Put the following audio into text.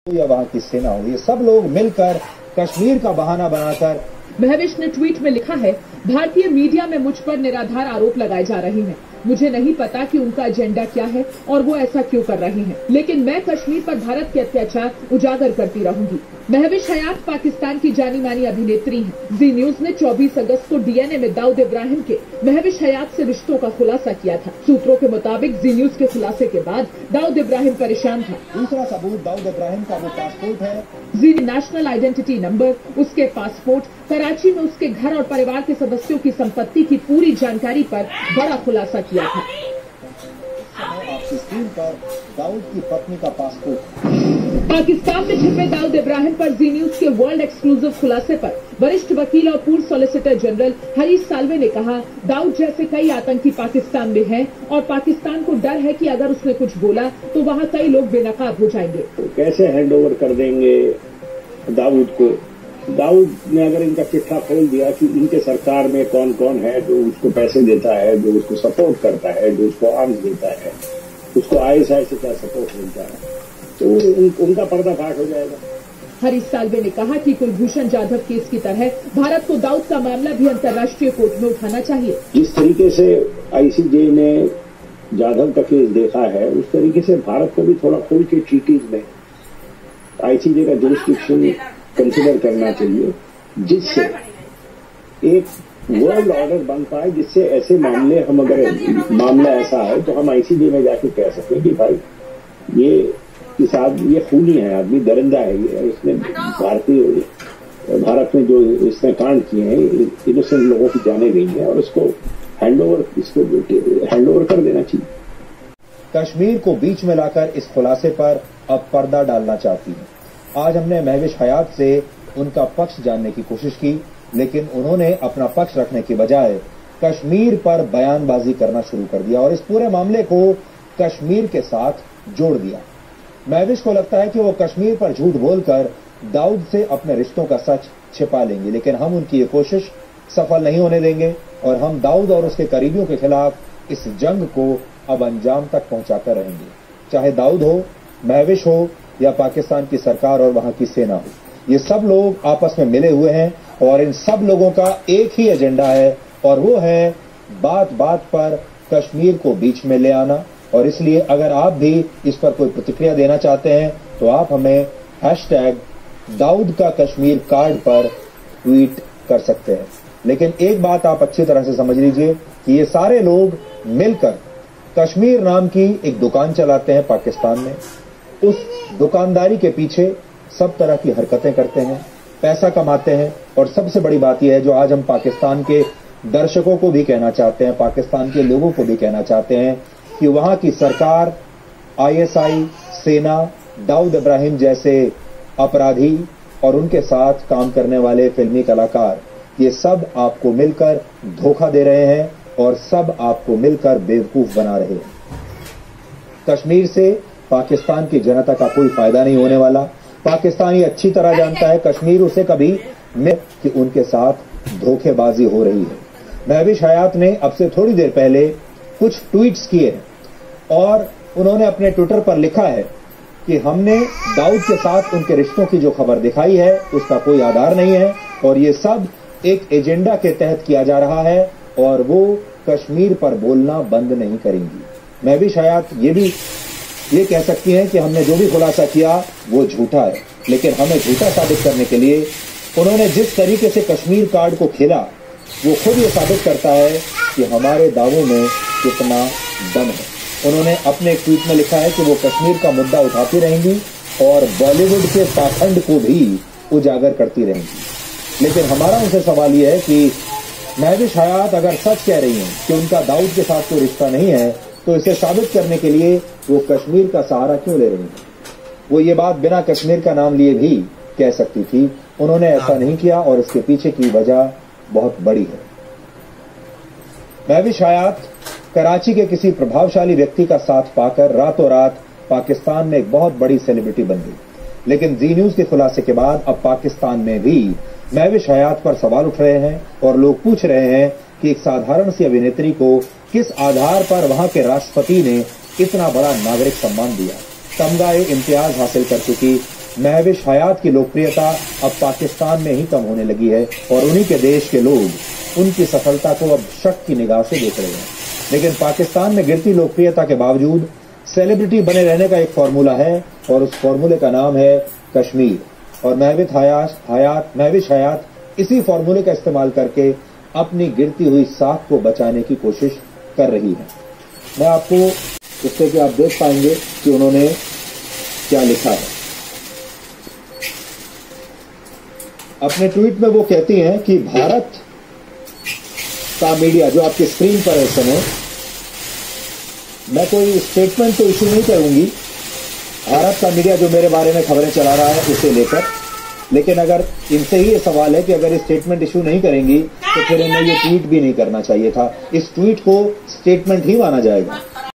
या वहां की सेना हो, ये सब लोग मिलकर कश्मीर का बहाना बनाकर। महविश ने ट्वीट में लिखा है, भारतीय मीडिया में मुझ पर निराधार आरोप लगाए जा रहे हैं। मुझे नहीं पता कि उनका एजेंडा क्या है और वो ऐसा क्यों कर रहे हैं, लेकिन मैं कश्मीर पर भारत के अत्याचार उजागर करती रहूंगी। महविश हयात पाकिस्तान की जानी मानी अभिनेत्री हैं। जी न्यूज ने 24 अगस्त को डीएनए में दाऊद इब्राहिम के महविश हयात से रिश्तों का खुलासा किया था। सूत्रों के मुताबिक जी न्यूज के खुलासे के बाद दाऊद इब्राहिम परेशान था। दूसरा सबूत दाऊद इब्राहिम का वो पासपोर्ट है। जी नेशनल आइडेंटिटी नंबर, उसके पासपोर्ट, कराची में उसके घर और परिवार के सदस्यों की संपत्ति की पूरी जानकारी पर बड़ा खुलासा किया था। आपकी स्क्रीन पर दाऊद की पत्नी का पासपोर्ट। पाकिस्तान में छिपे दाऊद इब्राहिम पर जी न्यूज के वर्ल्ड एक्सक्लूसिव खुलासे पर वरिष्ठ वकील और पूर्व सॉलिसिटर जनरल हरीश साल्वे ने कहा, दाऊद जैसे कई आतंकी पाकिस्तान में हैं और पाकिस्तान को डर है कि अगर उसने कुछ बोला तो वहां कई लोग बेनकाब हो जाएंगे। कैसे हैंड ओवर कर देंगे दाऊद को? दाऊद ने अगर इनका चिट्ठा खोल दिया कि इनके सरकार में कौन कौन है जो उसको पैसे देता है, जो उसको सपोर्ट करता है, जो उसको आर्म्स देता है, उसको आईएसआई से क्या सपोर्ट मिलता है, तो उनका पर्दाफाश हो जाएगा। हरीश साल्वे ने कहा कि कुलभूषण जाधव केस की तरह भारत को दाऊद का मामला भी अंतर्राष्ट्रीय कोर्ट में उठाना चाहिए। जिस तरीके से आईसीजे ने जाधव का केस देखा है, उस तरीके से भारत को भी थोड़ा खोल के ट्रीटीज में आईसीजे का जुरिस्डिक्शन कंसिडर करना चाहिए, जिससे एक वर्ल्ड ऑर्डर बन पाए, जिससे ऐसे मामले हम अगर मामला ऐसा है तो हम आईसीजे में जाके कह सकें कि भाई ये खूनी है आदमी, दरिंदा है, ये इसने भारत में जो इसने कांड किए हैं, इनोसेंट लोगों की जाने गई है और इसको हैंडओवर कर देना चाहिए। कश्मीर को बीच में लाकर इस खुलासे पर अब पर्दा डालना चाहती है। आज हमने महविश हयात से उनका पक्ष जानने की कोशिश की, लेकिन उन्होंने अपना पक्ष रखने की बजाय कश्मीर पर बयानबाजी करना शुरू कर दिया और इस पूरे मामले को कश्मीर के साथ जोड़ दिया। महविश को लगता है कि वो कश्मीर पर झूठ बोलकर दाऊद से अपने रिश्तों का सच छिपा लेंगे, लेकिन हम उनकी ये कोशिश सफल नहीं होने देंगे और हम दाऊद और उसके करीबियों के खिलाफ इस जंग को अब अंजाम तक पहुंचाकर रहेंगे, चाहे दाऊद हो, महविश हो या पाकिस्तान की सरकार और वहां की सेना हो। ये सब लोग आपस में मिले हुए हैं और इन सब लोगों का एक ही एजेंडा है और वो है बात बात पर कश्मीर को बीच में ले आना। और इसलिए अगर आप भी इस पर कोई प्रतिक्रिया देना चाहते हैं तो आप हमें #दाऊद का कश्मीर कार्ड पर ट्वीट कर सकते हैं। लेकिन एक बात आप अच्छी तरह से समझ लीजिए कि ये सारे लोग मिलकर कश्मीर नाम की एक दुकान चलाते हैं पाकिस्तान में। उस दुकानदारी के पीछे सब तरह की हरकतें करते हैं, पैसा कमाते हैं और सबसे बड़ी बात यह है जो आज हम पाकिस्तान के दर्शकों को भी कहना चाहते हैं, पाकिस्तान के लोगों को भी कहना चाहते हैं कि वहां की सरकार, आईएसआई, सेना, दाऊद इब्राहिम जैसे अपराधी और उनके साथ काम करने वाले फिल्मी कलाकार, ये सब आपको मिलकर धोखा दे रहे हैं और सब आपको मिलकर बेवकूफ बना रहे हैं। कश्मीर से पाकिस्तान की जनता का कोई फायदा नहीं होने वाला। पाकिस्तान ये अच्छी तरह जानता है कश्मीर उसे कभी कि उनके साथ धोखेबाजी हो रही है। महविश हयात ने अब से थोड़ी देर पहले कुछ ट्वीट्स किए हैं और उन्होंने अपने ट्विटर पर लिखा है कि हमने दाऊद के साथ उनके रिश्तों की जो खबर दिखाई है उसका कोई आधार नहीं है और ये सब एक एजेंडा के तहत किया जा रहा है और वो कश्मीर पर बोलना बंद नहीं करेंगी। महविश हयात ये कह सकती हैं कि हमने जो भी खुलासा किया वो झूठा है, लेकिन हमें झूठा साबित करने के लिए उन्होंने जिस तरीके से कश्मीर कार्ड को खेला वो खुद ये साबित करता है कि हमारे दावों में कितना दम है। उन्होंने अपने एक ट्वीट में लिखा है कि वो कश्मीर का मुद्दा उठाती रहेंगी और बॉलीवुड के पाखंड को भी उजागर करती रहेंगी। लेकिन हमारा उनसे सवाल यह है कि महविश हयात अगर सच कह रही हैं कि उनका दाऊद के साथ कोई रिश्ता नहीं है तो इसे साबित करने के लिए वो कश्मीर का सहारा क्यों ले रही हैं? वो ये बात बिना कश्मीर का नाम लिए भी कह सकती थी। उन्होंने ऐसा नहीं किया और इसके पीछे की वजह बहुत बड़ी है। महविश हयात कराची के किसी प्रभावशाली व्यक्ति का साथ पाकर रातों रात पाकिस्तान में एक बहुत बड़ी सेलिब्रिटी बन गई, लेकिन जी न्यूज के खुलासे के बाद अब पाकिस्तान में भी महविश हयात पर सवाल उठ रहे हैं और लोग पूछ रहे हैं कि एक साधारण सी अभिनेत्री को किस आधार पर वहां के राष्ट्रपति ने इतना बड़ा नागरिक सम्मान दिया। तमगा-ए-इम्तियाज हासिल कर चुकी महविश हयात की लोकप्रियता अब पाकिस्तान में ही कम होने लगी है और उन्हीं के देश के लोग उनकी सफलता को अब शक की निगाह से देख रहे हैं। लेकिन पाकिस्तान में गिरती लोकप्रियता के बावजूद सेलिब्रिटी बने रहने का एक फॉर्मूला है और उस फॉर्मूले का नाम है कश्मीर। और महविश हयात इसी फॉर्मूले का इस्तेमाल करके अपनी गिरती हुई साख को बचाने की कोशिश कर रही है। मैं आपको इससे कि आप देख पाएंगे कि उन्होंने क्या लिखा है। अपने ट्वीट में वो कहती हैं कि भारत का मीडिया, जो आपकी स्क्रीन पर है इस समय, मैं कोई स्टेटमेंट तो इशू नहीं करूंगी, भारत का मीडिया जो मेरे बारे में खबरें चला रहा है उसे लेकर, लेकिन अगर इनसे ही ये सवाल है कि अगर ये स्टेटमेंट इशू नहीं करेंगी तो फिर इन्हें ये ट्वीट भी नहीं करना चाहिए था। इस ट्वीट को स्टेटमेंट ही माना जाएगा।